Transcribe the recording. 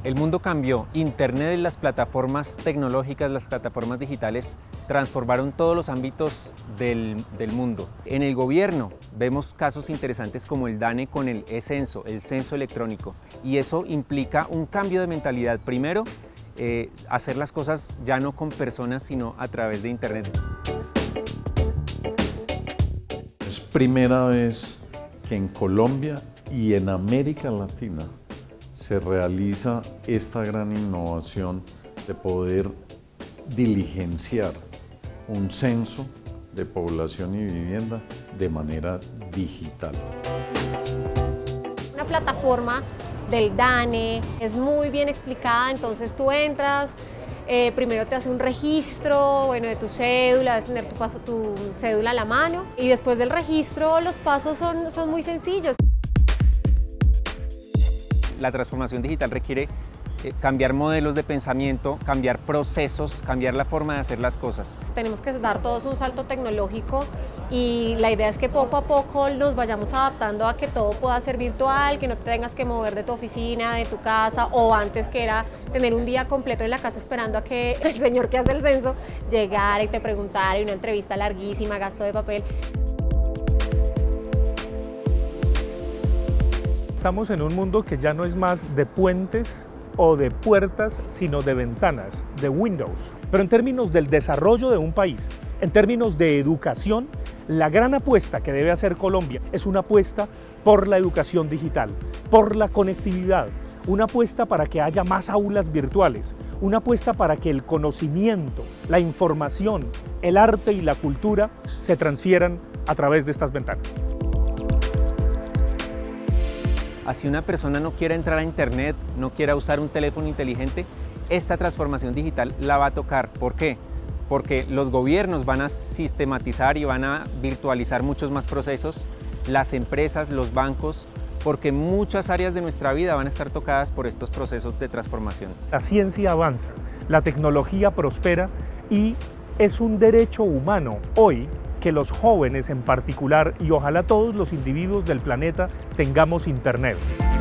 El mundo cambió. Internet y las plataformas tecnológicas, las plataformas digitales, transformaron todos los ámbitos del mundo. En el gobierno vemos casos interesantes como el DANE con el e-censo, el censo electrónico. Y eso implica un cambio de mentalidad. Primero, hacer las cosas ya no con personas, sino a través de Internet. Es primera vez que en Colombia y en América Latina se realiza esta gran innovación de poder diligenciar un censo de población y vivienda de manera digital. Una plataforma del DANE es muy bien explicada, entonces tú entras, primero te hace un registro de tu cédula, debes tener tu cédula a la mano y después del registro los pasos son muy sencillos. La transformación digital requiere cambiar modelos de pensamiento, cambiar procesos, cambiar la forma de hacer las cosas. Tenemos que dar todos un salto tecnológico y la idea es que poco a poco nos vayamos adaptando a que todo pueda ser virtual, que no te tengas que mover de tu oficina, de tu casa, o antes que era tener un día completo en la casa esperando a que el señor que hace el censo llegara y te preguntara, y una entrevista larguísima, gasto de papel. Estamos en un mundo que ya no es más de puentes o de puertas, sino de ventanas, de windows. Pero en términos del desarrollo de un país, en términos de educación, la gran apuesta que debe hacer Colombia es una apuesta por la educación digital, por la conectividad, una apuesta para que haya más aulas virtuales, una apuesta para que el conocimiento, la información, el arte y la cultura se transfieran a través de estas ventanas. Así una persona no quiera entrar a Internet, no quiera usar un teléfono inteligente, esta transformación digital la va a tocar. ¿Por qué? Porque los gobiernos van a sistematizar y van a virtualizar muchos más procesos, las empresas, los bancos, porque muchas áreas de nuestra vida van a estar tocadas por estos procesos de transformación. La ciencia avanza, la tecnología prospera y es un derecho humano hoy que los jóvenes en particular y ojalá todos los individuos del planeta tengamos Internet.